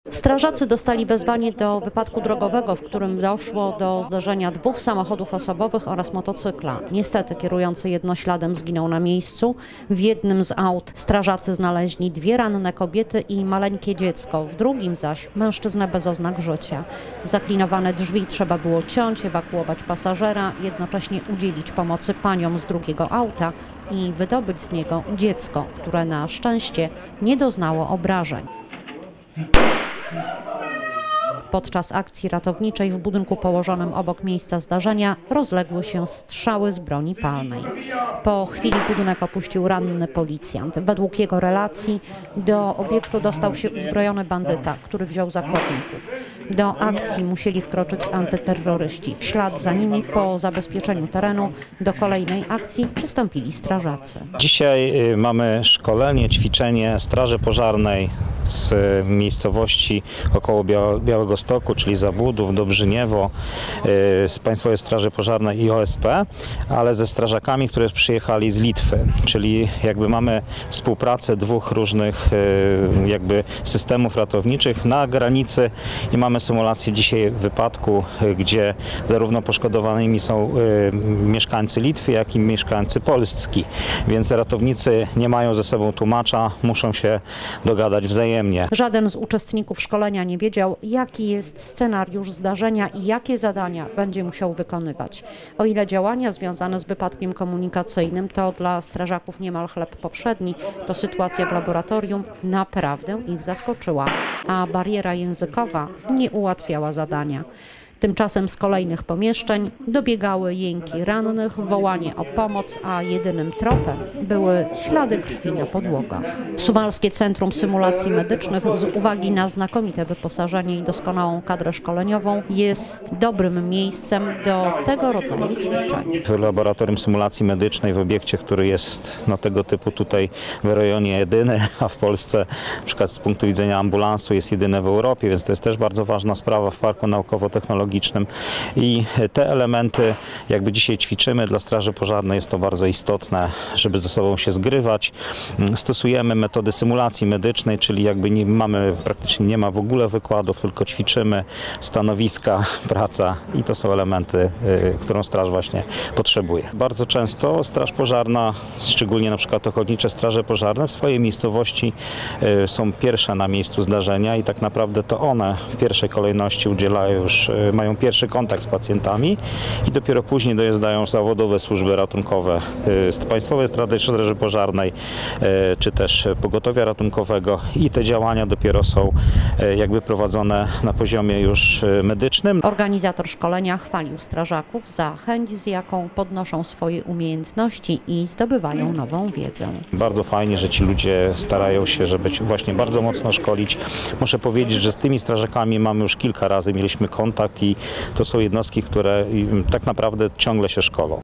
Strażacy dostali wezwanie do wypadku drogowego, w którym doszło do zdarzenia dwóch samochodów osobowych oraz motocykla. Niestety kierujący jednośladem zginął na miejscu. W jednym z aut strażacy znaleźli dwie ranne kobiety i maleńkie dziecko, w drugim zaś mężczyznę bez oznak życia. Zaklinowane drzwi trzeba było ciąć, ewakuować pasażera, jednocześnie udzielić pomocy paniom z drugiego auta i wydobyć z niego dziecko, które na szczęście nie doznało obrażeń. Podczas akcji ratowniczej w budynku położonym obok miejsca zdarzenia rozległy się strzały z broni palnej. Po chwili budynek opuścił ranny policjant. Według jego relacji do obiektu dostał się uzbrojony bandyta, który wziął zakładników. Do akcji musieli wkroczyć antyterroryści. W ślad za nimi po zabezpieczeniu terenu do kolejnej akcji przystąpili strażacy. Dzisiaj mamy szkolenie, ćwiczenie Straży Pożarnej z miejscowości około Białegostoku, czyli Zabłudów, Dobrzyniewo, z Państwowej Straży Pożarnej i OSP, ale ze strażakami, które przyjechali z Litwy, czyli jakby mamy współpracę dwóch różnych jakby systemów ratowniczych na granicy i mamy symulację dzisiaj wypadku, gdzie zarówno poszkodowanymi są mieszkańcy Litwy, jak i mieszkańcy Polski, więc ratownicy nie mają ze sobą tłumacza, muszą się dogadać wzajemnie. Żaden z uczestników szkolenia nie wiedział, jaki jest scenariusz zdarzenia i jakie zadania będzie musiał wykonywać. O ile działania związane z wypadkiem komunikacyjnym to dla strażaków niemal chleb powszedni, to sytuacja w laboratorium naprawdę ich zaskoczyła, a bariera językowa nie ułatwiała zadania. Tymczasem z kolejnych pomieszczeń dobiegały jęki rannych, wołanie o pomoc, a jedynym tropem były ślady krwi na podłogach. Suwalskie Centrum Symulacji Medycznych z uwagi na znakomite wyposażenie i doskonałą kadrę szkoleniową jest dobrym miejscem do tego rodzaju ćwiczeń. W laboratorium symulacji medycznej w obiekcie, który jest na tego typu tutaj w rejonie jedyny, a w Polsce na przykład z punktu widzenia ambulansu jest jedyne w Europie, więc to jest też bardzo ważna sprawa w Parku Naukowo-Technologicznym. I te elementy jakby dzisiaj ćwiczymy dla Straży Pożarnej, jest to bardzo istotne, żeby ze sobą się zgrywać. Stosujemy metody symulacji medycznej, czyli jakby praktycznie nie ma w ogóle wykładów, tylko ćwiczymy stanowiska, praca i to są elementy, którą straż właśnie potrzebuje. Bardzo często Straż Pożarna, szczególnie na przykład ochotnicze straże pożarne w swojej miejscowości są pierwsze na miejscu zdarzenia i tak naprawdę to one w pierwszej kolejności udzielają już, mają pierwszy kontakt z pacjentami i dopiero później dojeżdżają zawodowe służby ratunkowe z Państwowej Straży Pożarnej czy też pogotowia ratunkowego i te działania dopiero są jakby prowadzone na poziomie już medycznym. Organizator szkolenia chwalił strażaków za chęć, z jaką podnoszą swoje umiejętności i zdobywają nową wiedzę. Bardzo fajnie, że ci ludzie starają się, żeby właśnie bardzo mocno szkolić. Muszę powiedzieć, że z tymi strażakami mamy już kilka razy mieliśmy kontakt i to są jednostki, które tak naprawdę ciągle się szkolą.